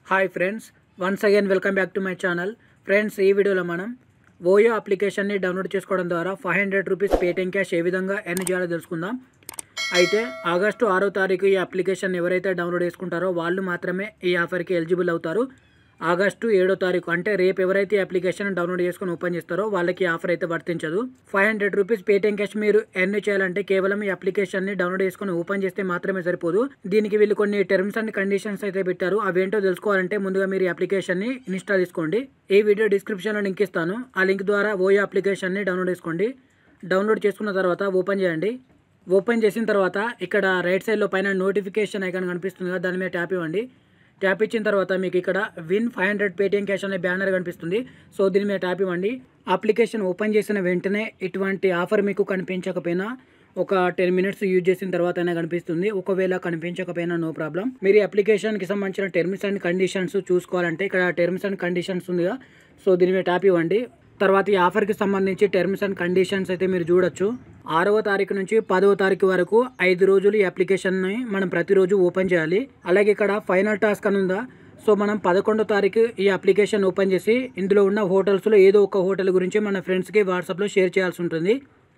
Hi friends, once again welcome back to my channel. Friends, ఈ వీడియోలో మనం OYO అప్లికేషన్ని డౌన్లోడ్ చేసుకోవడం ద్వారా 500 రూపీస్ పేటిఎం క్యాష్ ఏ విధంగా ఎర్న్ చేయాలో తెలుసుకుందాం. అయితే ఆగస్టు 6వ తారీఖు ఈ అప్లికేషన్ ఎవరైతే డౌన్లోడ్ చేసుకుంటారో వాళ్ళు మాత్రమే ఈ ఆఫర్కి ఎలిజిబుల్ అవుతారు. ఆగస్టు 7వ తారీఖు అంటే రేపు ఎవరైతే ఈ అప్లికేషన్ డౌన్లోడ్ చేసుకొని ఓపెన్ చేస్తారో వాళ్ళకి ఆఫర్ అయితే వర్తించదు. 500 రూపీస్ పేటిఎం క్యాష్ మీరు ఎర్న్ చేయాలంటే కేవలం ఈ అప్లికేషన్ని డౌన్లోడ్ చేసుకొని ఓపెన్ చేస్తే మాత్రమే సరిపోదు. దీనికి వీళ్ళు కొన్ని టర్మ్స్ అండ్ కండిషన్స్ అయితే పెట్టారు. అవేంటో తెలుసుకోవాలంటే ముందుగా మీరు ఈ అప్లికేషన్ని ఇన్స్టాల్ చేసుకోండి. ఈ వీడియో డిస్క్రిప్షన్లో లింక్ ఇస్తాను. ఆ లింక్ ద్వారా ఓయో అప్లికేషన్ని డౌన్లోడ్ చేసుకోండి. డౌన్లోడ్ చేసుకున్న తర్వాత ఓపెన్ చేయండి. ఓపెన్ చేసిన తర్వాత ఇక్కడ రైట్ సైడ్లో పైన నోటిఫికేషన్ ఐకాన్ కనిపిస్తుంది కదా, దాని మీద ట్యాప్ ఇవ్వండి. ట్యాప్ ఇచ్చిన తర్వాత మీకు ఇక్కడ విన్ 500 పేటిఎం క్యాష్ అనే బ్యానర్ కనిపిస్తుంది. సో దీని మీద ట్యాప్ ఇవ్వండి. అప్లికేషన్ ఓపెన్ చేసిన వెంటనే ఇటువంటి ఆఫర్ మీకు కనిపించకపోయినా ఒక 10 మినిట్స్ యూజ్ చేసిన తర్వాత అయినా కనిపిస్తుంది. ఒకవేళ కనిపించకపోయినా నో ప్రాబ్లం. మీరు ఈ అప్లికేషన్కి సంబంధించిన టర్మ్స్ అండ్ కండిషన్స్ చూసుకోవాలంటే ఇక్కడ టర్మ్స్ అండ్ కండిషన్స్ ఉందిగా, సో దీని మీద ట్యాప్ ఇవ్వండి. తర్వాత ఈ ఆఫర్కి సంబంధించి టర్మ్స్ అండ్ కండిషన్స్ అయితే మీరు చూడొచ్చు. 6వ తారీఖు నుంచి 10వ తారీఖు వరకు 5 రోజులు ఈ అప్లికేషన్ని మనం ప్రతిరోజు ఓపెన్ చేయాలి. అలాగే ఇక్కడ ఫైనల్ టాస్క్ అని ఉందా, సో మనం 11వ తారీఖు ఈ అప్లికేషన్ ఓపెన్ చేసి ఇందులో ఉన్న హోటల్స్లో ఏదో ఒక హోటల్ గురించి మన ఫ్రెండ్స్కి వాట్సాప్లో షేర్ చేయాల్సి ఉంటుంది.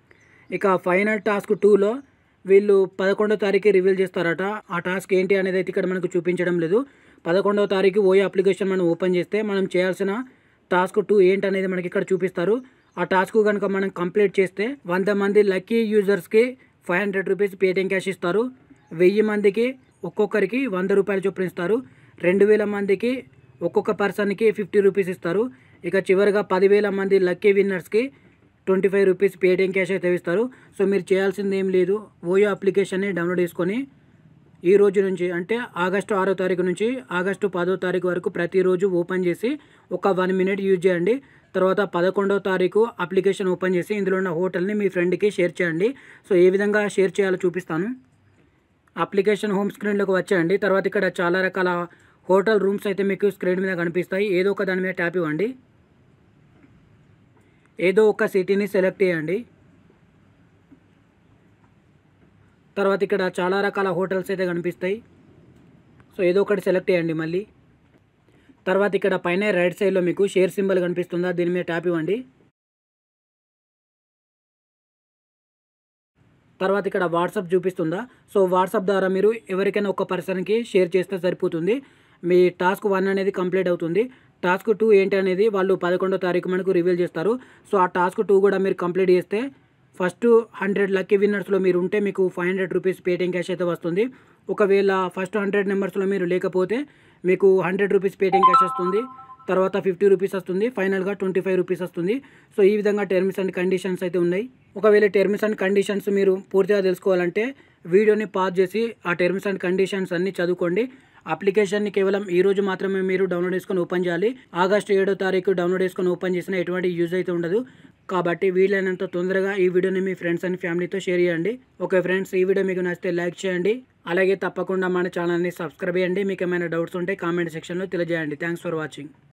ఇక ఫైనల్ టాస్క్ 2లో వీళ్ళు 11వ తారీఖు రివీల్ చేస్తారట. ఆ టాస్క్ ఏంటి అనేది అయితే ఇక్కడ మనకు చూపించడం లేదు. 11వ తారీఖు ఓయో అప్లికేషన్ మనం ఓపెన్ చేస్తే మనం చేయాల్సిన టాస్క్ 2 ఏంటనేది మనకి ఇక్కడ చూపిస్తారు. ఆ టాస్క్ కనుక మనం కంప్లీట్ చేస్తే 100 మంది లక్కీ యూజర్స్కి 500 రూపీస్ పేటిఎం క్యాష్ ఇస్తారు. 1000 మందికి ఒక్కొక్కరికి 100 రూపాయలు చొప్పున ఇస్తారు. 2000 మందికి ఒక్కొక్క పర్సన్కి 50 రూపీస్ ఇస్తారు. ఇక చివరిగా 10,000 మంది లక్కీ విన్నర్స్కి 25 రూపీస్ పేటిఎం క్యాష్ అయితే ఇస్తారు. సో మీరు చేయాల్సింది ఏం లేదు, ఓయో అప్లికేషన్ని డౌన్లోడ్ చేసుకొని ఈ రోజు నుంచి అంటే ఆగస్టు 6వ తారీఖు నుంచి ఆగస్టు 10వ తారీఖు వరకు ప్రతిరోజు ఓపెన్ చేసి ఒక 1 మినిట్ యూజ్ చేయండి. తర్వాత 11వ తారీఖు అప్లికేషన్ ఓపెన్ చేసి ఇందులో ఉన్న హోటల్ని మీ ఫ్రెండ్కి షేర్ చేయండి. సో ఏ విధంగా షేర్ చేయాలో చూపిస్తాను. అప్లికేషన్ హోమ్ స్క్రీన్లోకి వచ్చేయండి. తర్వాత ఇక్కడ చాలా రకాల హోటల్ రూమ్స్ అయితే మీకు స్క్రీన్ మీద కనిపిస్తాయి. ఏదో ఒక దాని మీద ట్యాప్ ఇవ్వండి. ఏదో ఒక సిటీని సెలెక్ట్ చేయండి. తర్వాత ఇక్కడ చాలా రకాల హోటల్స్ అయితే కనిపిస్తాయి. సో ఏదో ఒకటి సెలెక్ట్ చేయండి మళ్ళీ. తర్వాత ఇక్కడ పైన రైట్ సైడ్లో మీకు షేర్ సింబల్ కనిపిస్తుందా, దీని మీద ట్యాప్ ఇవ్వండి. తర్వాత ఇక్కడ వాట్సాప్ చూపిస్తుందా, సో వాట్సాప్ ద్వారా మీరు ఎవరికైనా ఒక పర్సన్కి షేర్ చేస్తే సరిపోతుంది. మీ టాస్క్ 1 అనేది కంప్లీట్ అవుతుంది. టాస్క్ 2 ఏంటి అనేది వాళ్ళు 11వ తారీఖు మనకు రివీల్ చేస్తారు. సో ఆ టాస్క్ 2 కూడా మీరు కంప్లీట్ చేస్తే ఫస్ట్ 100 లక్కీ విన్నర్స్లో మీరు ఉంటే మీకు 500 రూపీస్ పేటిఎం క్యాష్ అయితే వస్తుంది. ఒకవేళ ఫస్ట్ 100 నెంబర్స్లో మీరు లేకపోతే మీకు 100 రూపీస్ పేటిఎం క్యాష్ వస్తుంది. తర్వాత 50 రూపీస్ వస్తుంది. ఫైనల్గా 25 రూపీస్ వస్తుంది. సో ఈ విధంగా టర్మ్స్ అండ్ కండిషన్స్ అయితే ఉన్నాయి. ఒకవేళ టర్మ్స్ అండ్ కండిషన్స్ మీరు పూర్తిగా తెలుసుకోవాలంటే వీడియోని పాజ్ చేసి ఆ టర్మ్స్ అండ్ కండిషన్స్ అన్నీ చదువుకోండి. అప్లికేషన్ని కేవలం ఈ రోజు మాత్రమే మీరు డౌన్లోడ్ చేసుకొని ఓపెన్ చేయాలి. ఆగస్టు 7వ తారీఖు డౌన్లోడ్ చేసుకొని ఓపెన్ చేసిన ఎటువంటి యూజ్ అయితే ఉండదు. కాబట్టి వీలైనంత తొందరగా ఈ వీడియోని మీ ఫ్రెండ్స్ అండ్ ఫ్యామిలీతో షేర్ చేయండి. ఓకే ఫ్రెండ్స్, ఈ వీడియో మీకు నచ్చితే లైక్ చేయండి. అలాగే తప్పకుండా మన ఛానల్ని సబ్స్క్రైబ్ చేయండి. మీకు ఏమైనా డౌట్స్ ఉంటే కామెంట్ సెక్షన్లో తెలియజేయండి. Thanks for watching.